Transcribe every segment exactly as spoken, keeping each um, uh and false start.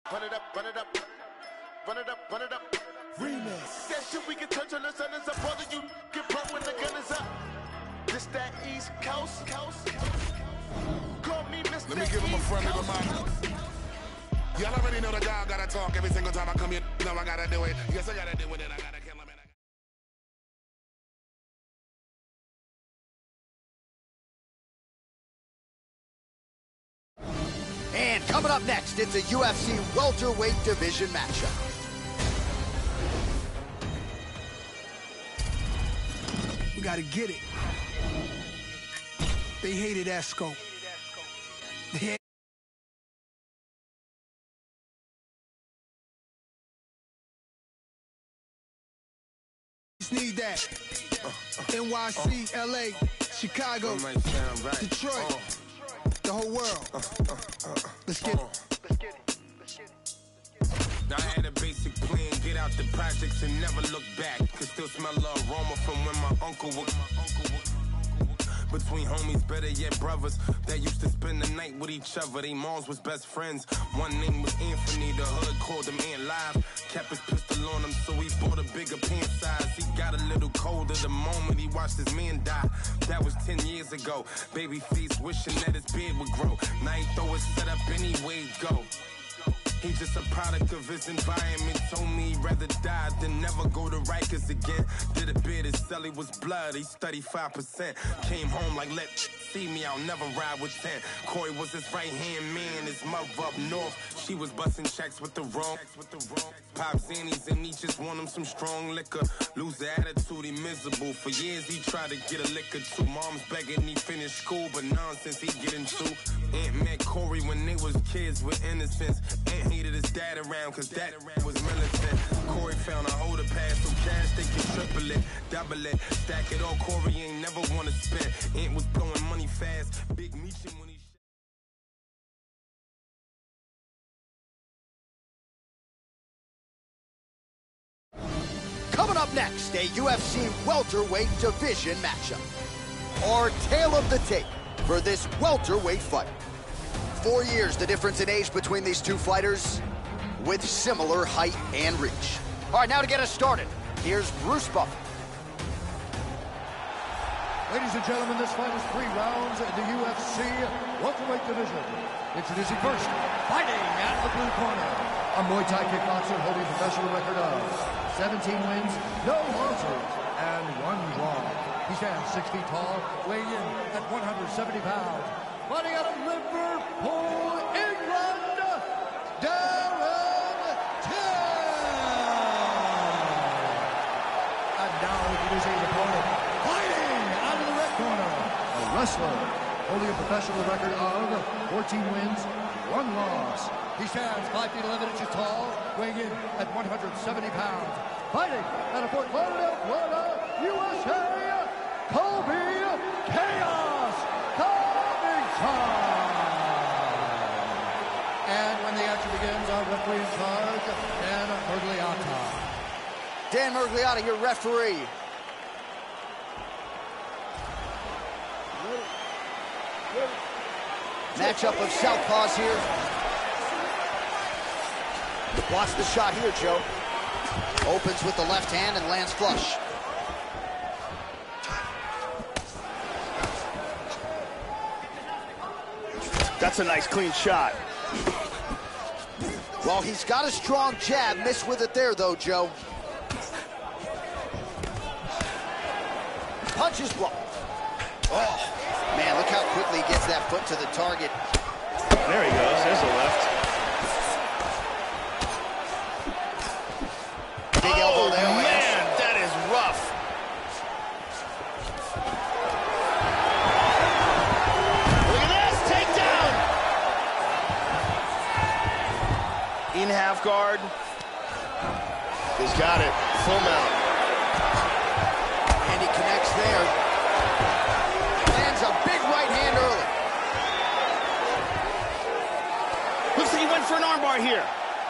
Run it up, run it up, run it up, run it up. Remix. That shit we can touch on the sun is a brother. You get pumped when the gun is up. This that East Coast, coast, coast. Call me Mister Let me give him a friendly reminder. Y'all already know the guy gotta talk every single time I come here. No, I gotta do it. Yes, I gotta do it, and I gotta kill him. And coming up next, it's a U F C welterweight division matchup. We gotta get it. They hated Esco. They need that. N Y C, L A, Chicago, Detroit, the whole world. Let's get it. Now I had a basic plan, get out the projects and never look back. Could still smell the aroma from when my uncle was my uncle was between homies, better yet brothers that used to spend the night with each other. They moms was best friends. One name was Anthony, the hood called him Ant Live. Kept his pistol on him, so he bought a bigger pant size. He got a little colder the moment he watched his man die. That was ten years ago. Babyface wishing that his beard would grow. Now he throw his setup anyway, go. He just a product of his environment. Told me he'd rather die than never go to Rikers again. Did a bid, his celly was blood, he's thirty-five percent. Came home like, let see me, I'll never ride with ten. Corey was his right-hand man, his mother up north. She was busting checks with the wrong. Pop Zannies and he just want him some strong liquor. Lose the attitude, he miserable. For years he tried to get a liquor too. Mom's begging he finish school, but nonsense he get into. Aunt met Corey when they was kids with innocence. Aunt hated his dad around cause that was militant. Corey found a holder pass, so cash they can triple it, double it, stack it all. Corey ain't never wanna spend. Aunt was blowing money fast. Big Meechin when he Coming up next, a U F C welterweight division matchup. Our tale of the tape for this welterweight fight. Four years the difference in age between these two fighters with similar height and reach. All right, now to get us started, here's Bruce Buffer. Ladies and gentlemen, this fight is three rounds in the U F C welterweight division. Introducing first, fighting out of the blue corner, a Muay Thai kickboxer holding a professional record of seventeen wins, no losses, and one draw. He stands six feet tall, weighing in at one hundred seventy pounds. Fighting out of Liverpool, England, Darren Till. And now introducing his opponent, fighting out of the red corner, a wrestler holding a professional record of fourteen wins, one loss. He stands five feet eleven inches tall, weighing in at one hundred seventy pounds. Fighting out of Fort Lauderdale, Florida, U S A, Colby Chaos Covington. And when the action begins, our referee in charge, Dan Mergliotta. Dan Mergliotta, your referee. Matchup of southpaws here. Watch the shot here, Joe. Opens with the left hand and lands flush. That's a nice clean shot. Well, he's got a strong jab. Missed with it there, though, Joe. Punches blocked. Oh, man, look how quickly he gets that foot to the target. There he goes. There's the left. Big elbow there. Oh, man, that is rough. Look at this, takedown. In half guard. He's got it. Full mount. And he connects there. Lands a big right hand early. Looks like he went for an armbar here.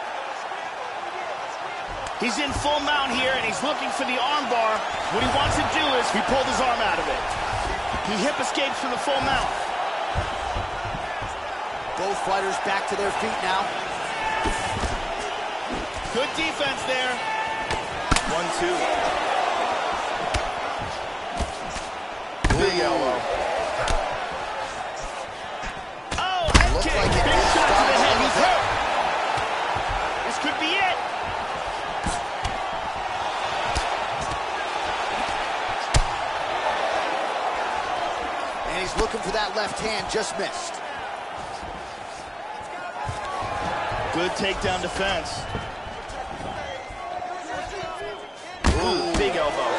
He's in full mount here, and he's looking for the armbar. What he wants to do is he pulled his arm out of it. He hip escapes from the full mount. Both fighters back to their feet now. Good defense there. One, two. Big elbow. Oh, head kick. Like Big shot to the head. He's hurt. This could be it. And he's looking for that left hand, just missed. Good takedown defense. Ooh, big elbow.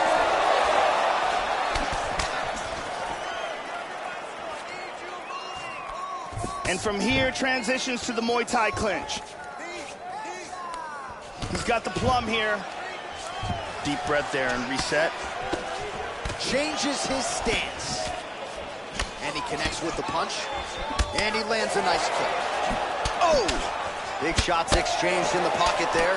And from here, transitions to the Muay Thai clinch. He's got the plum here. Deep breath there and reset. Changes his stance. And he connects with the punch. And he lands a nice kick. Oh! Big shots exchanged in the pocket there.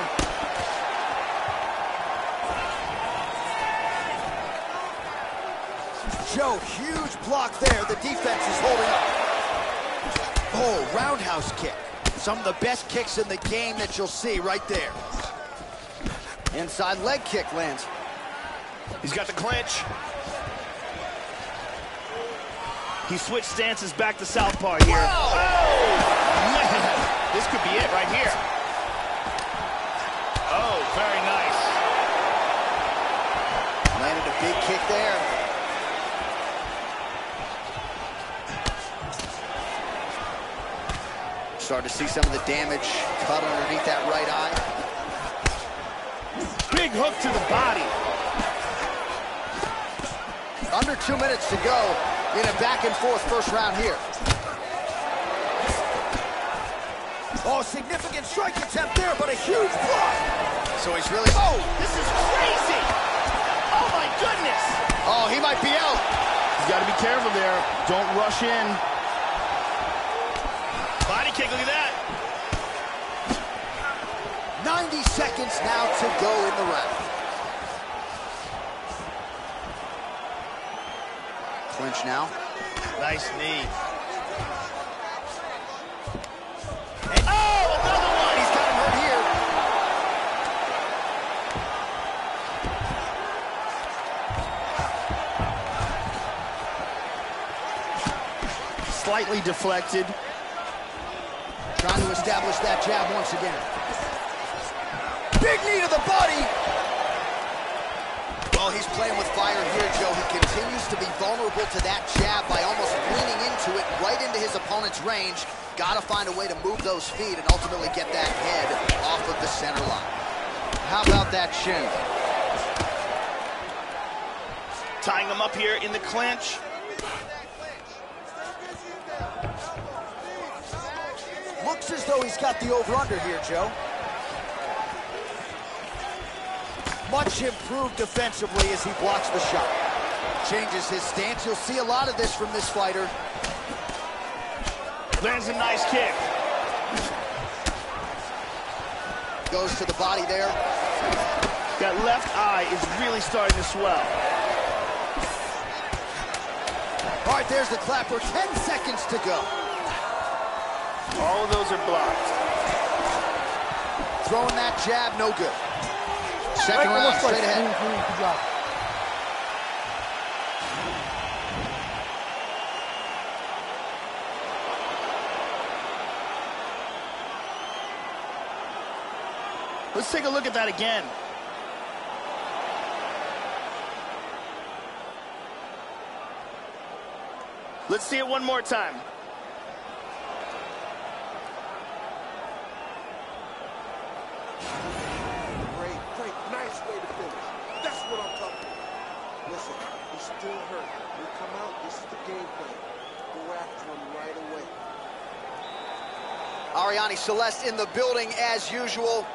Joe, huge block there. The defense is holding up. Oh, roundhouse kick. Some of the best kicks in the game that you'll see right there. Inside leg kick lands. He's got the clinch. He switched stances back to southpaw here. Whoa! Oh, man. This could be it right here. Oh, very nice. Landed a big kick there. Starting to see some of the damage cut underneath that right eye. Big hook to the body. Under two minutes to go in a back and forth first round here. Oh, significant strike attempt there, but a huge block. So he's really... Oh, this is crazy. Oh, my goodness. Oh, he might be out. He's got to be careful there. Don't rush in. Body kick, look at that. ninety seconds now to go in the round. Clinch now. Nice knee. And oh, another one! He's got him hurt here. Slightly deflected. Trying to establish that jab once again. Big knee to the body. Well, he's playing with fire here, Joe. He continues to be vulnerable to that jab by almost leaning into it right into his opponent's range. Got to find a way to move those feet and ultimately get that head off of the center line. How about that shin? Tying him up here in the clinch. Looks as though he's got the over-under here, Joe. Much improved defensively as he blocks the shot. Changes his stance. You'll see a lot of this from this fighter. Lands a nice kick. Goes to the body there. That left eye is really starting to swell. All right, there's the clapper. Ten seconds to go. All of those are blocked. Throwing that jab, no good. Second round, straight ahead. Good job. Let's take a look at that again. Let's see it one more time. Great, great, nice way to finish. That's what I'm talking about. Listen, he's still hurt. We come out, this is the game plan. Go after him right away. Arianny Celeste in the building as usual.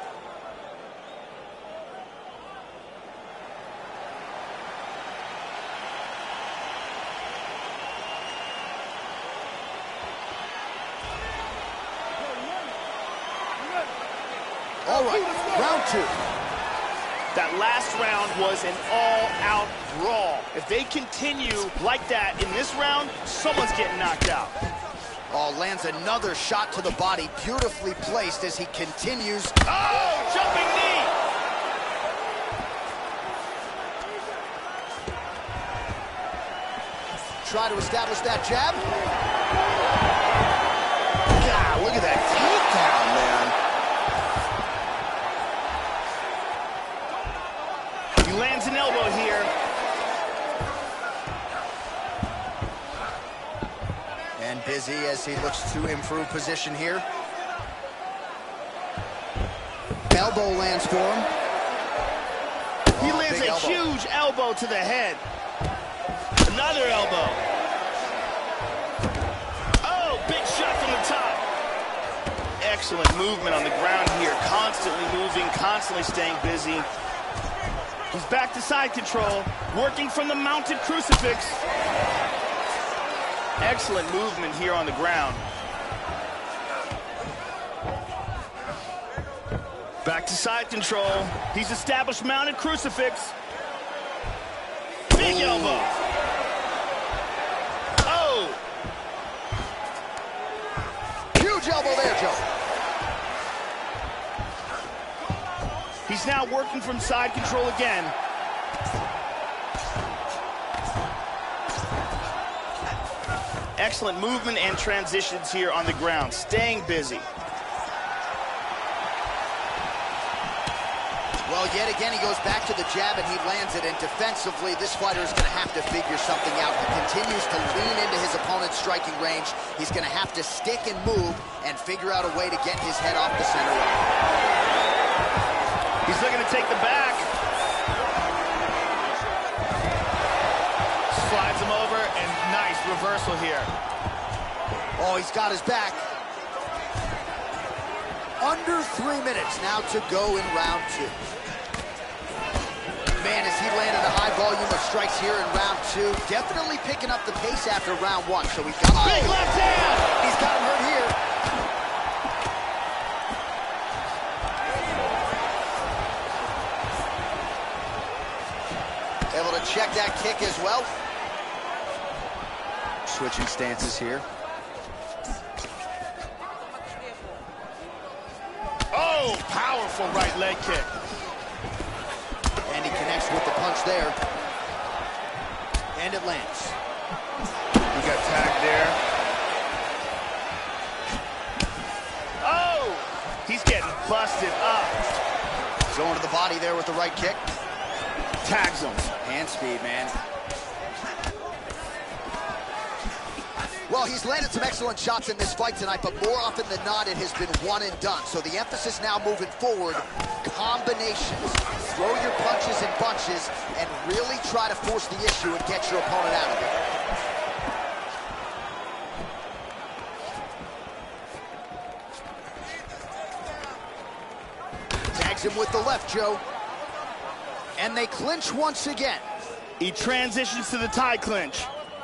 All right, round two. That last round was an all-out brawl. If they continue like that in this round, someone's getting knocked out. Oh, lands another shot to the body, beautifully placed as he continues. Oh, jumping knee! try to establish that jab. God, look at that takedown, man. He lands an elbow here. And busy as he looks to improve position here. Elbow lands for him. He oh, lands a elbow. huge elbow to the head. Another elbow. Oh, big shot from the top. Excellent movement on the ground here. Constantly moving, constantly staying busy. He's back to side control, working from the mounted crucifix. Excellent movement here on the ground. Back to side control. He's established mounted crucifix. Big Ooh. elbow. Oh! Huge elbow there, Joe. He's now working from side control again. Excellent movement and transitions here on the ground, staying busy. Well, yet again, he goes back to the jab and he lands it, and defensively, this fighter is going to have to figure something out. He continues to lean into his opponent's striking range. He's going to have to stick and move and figure out a way to get his head off the center line. He's looking to take the back. Slides him over, and nice reversal here. Oh, he's got his back. Under three minutes now to go in round two. Man, as he landed a high volume of strikes here in round two, definitely picking up the pace after round one. So we've got... Big oh, left hand! He's got him hurt here. Able to check that kick as well. Switching stances here. Oh, powerful right leg kick. And he connects with the punch there. And it lands. He got tagged there. Oh! He's getting busted up. Going to the body there with the right kick. Tags him. Hand speed, man. Well, he's landed some excellent shots in this fight tonight, but more often than not, it has been one and done. So the emphasis now moving forward, combinations. Throw your punches in bunches and really try to force the issue and get your opponent out of it. Tags him with the left, Joe. And they clinch once again. He transitions to the tie clinch.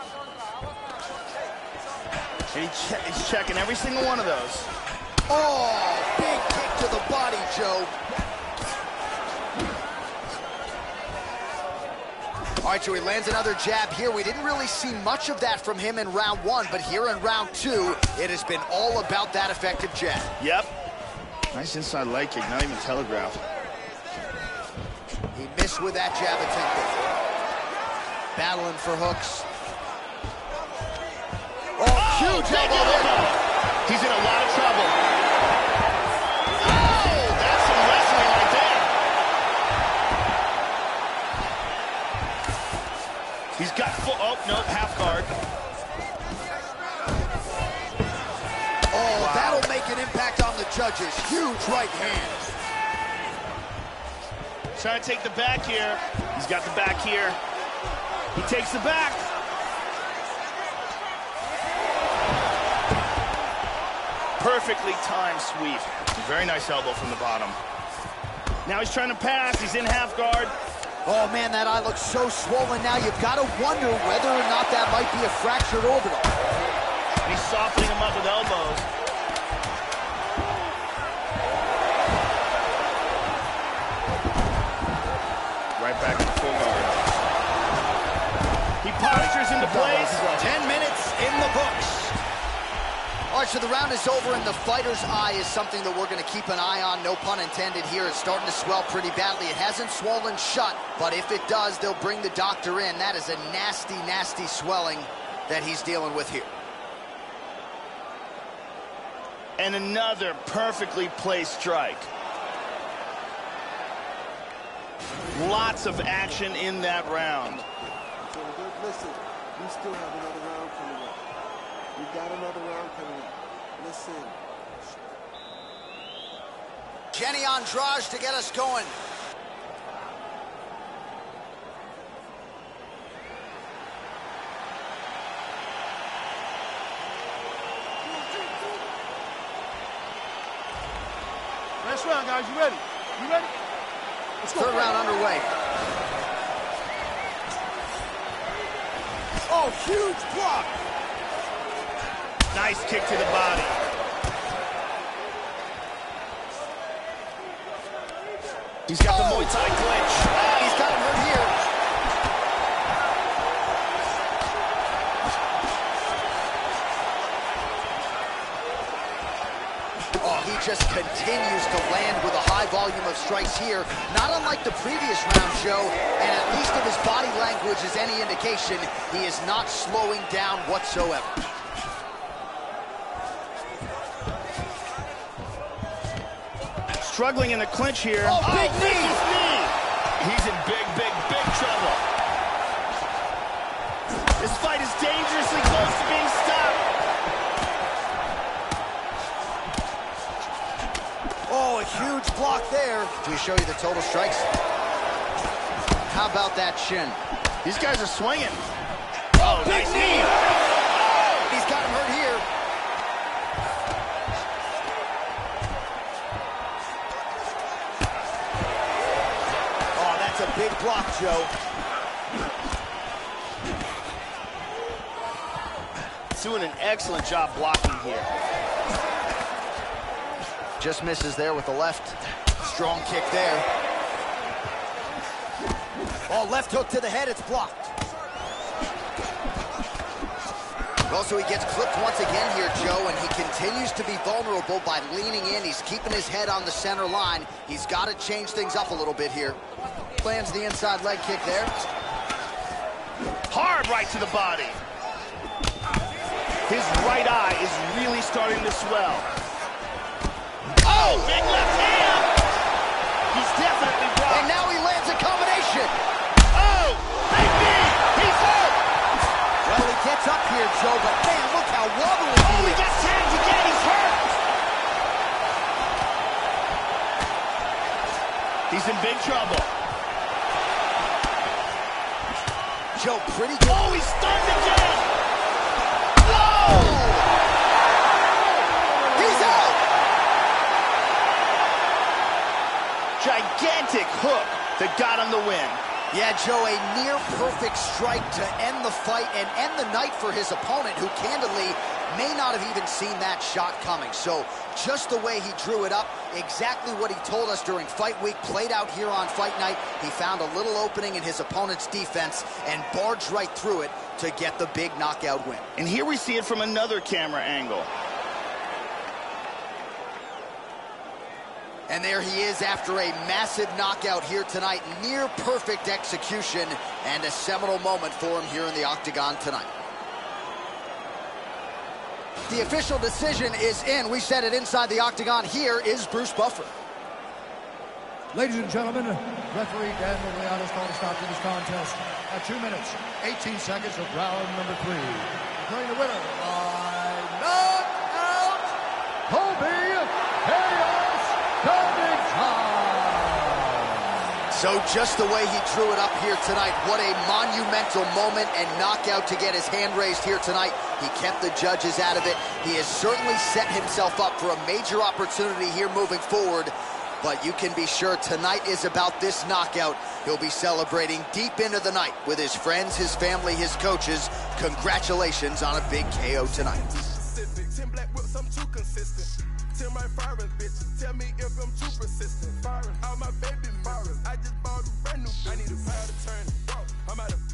And he che he's checking every single one of those. Oh, big kick to the body, Joe. All right, Joe, he lands another jab here. We didn't really see much of that from him in round one, but here in round two, it has been all about that effective jab. Yep. Nice inside leg kick, not even telegraphed. He missed with that jab attempt. Battling for hooks. Oh, oh, huge elbow there. He's in a lot of trouble. Oh, that's some wrestling right there. He's got full, oh, no, half guard. Oh, wow. That'll make an impact on the judges. Huge right hand. Trying to take the back here. He's got the back here. He takes the back. Perfectly timed sweep. Very nice elbow from the bottom. Now he's trying to pass. He's in half guard. Oh, man, that eye looks so swollen now. You've got to wonder whether or not that might be a fractured orbital. And he's softening him up with elbows. Right back to full guard. He postures into place. Ten minutes in the books. All right, so the round is over, and the fighter's eye is something that we're going to keep an eye on, no pun intended here. It's starting to swell pretty badly. It hasn't swollen shut, but if it does, they'll bring the doctor in. That is a nasty, nasty swelling. that he's dealing with here. And another perfectly placed strike. Lots of action in that round. Listen, we still have another round coming up. We got another round coming up. Listen. Jenny Andrade to get us going. Last round, guys. You ready? You ready? Let's go. Third round underway. Oh, huge block. Nice kick to the body. He's got the Muay Thai clinch. He's got him hurt here. Oh, he just continues to land with a high volume of strikes here. Not unlike the previous round, Joe. And at least if his body language is any indication, he is not slowing down whatsoever. Struggling in the clinch here. Oh, big oh, knee. knee! He's in big, big, big trouble. This fight is dangerously close to being stopped. Oh, a huge block there. Can we show you the total strikes? How about that shin? These guys are swinging. Oh, nice knee. He's got him hurt here. Oh, that's a big block, Joe. Doing an excellent job blocking here. Just misses there with the left. Strong kick there. Oh, left hook to the head, it's blocked. Also, he gets clipped once again here, Joe, and he continues to be vulnerable by leaning in. He's keeping his head on the center line. He's got to change things up a little bit here. Lands the inside leg kick there. Hard right to the body. His right eye is really starting to swell. Oh, big left hand! He's definitely blocked. And now he lands a combination. Oh, big knee! He's hurt! Well, he gets up here, Joe, but man, look how wobbly he Oh, he is. gets tagged again. He's hurt! He's in big trouble. Joe, pretty good. Oh, he's stunned again! He's out! Gigantic hook that got him the win. Yeah, Joe, a near-perfect strike to end the fight and end the night for his opponent, who candidly may not have even seen that shot coming. So just the way he drew it up, exactly what he told us during fight week, played out here on fight night. He found a little opening in his opponent's defense and barged right through it to get the big knockout win. And here we see it from another camera angle. And there he is after a massive knockout here tonight. Near perfect execution and a seminal moment for him here in the octagon tonight. The official decision is in. We said it inside the octagon. Here is Bruce Buffer. Ladies and gentlemen, referee Dan Miragliotta's called a stop to this contest at two minutes, eighteen seconds of round number three. Declaring the winner by knockout, Colby Chaos Covington. So just the way he drew it up here tonight, what a monumental moment and knockout to get his hand raised here tonight. He kept the judges out of it. He has certainly set himself up for a major opportunity here moving forward. But you can be sure tonight is about this knockout. He'll be celebrating deep into the night with his friends, his family, his coaches. Congratulations on a big K O tonight. Ten black whips, I'm too consistent. Tell my firing bitches, tell me if I'm too persistent. Firing all my baby mirrors. I just bought a brand new. I need a power to turn it. I'm out of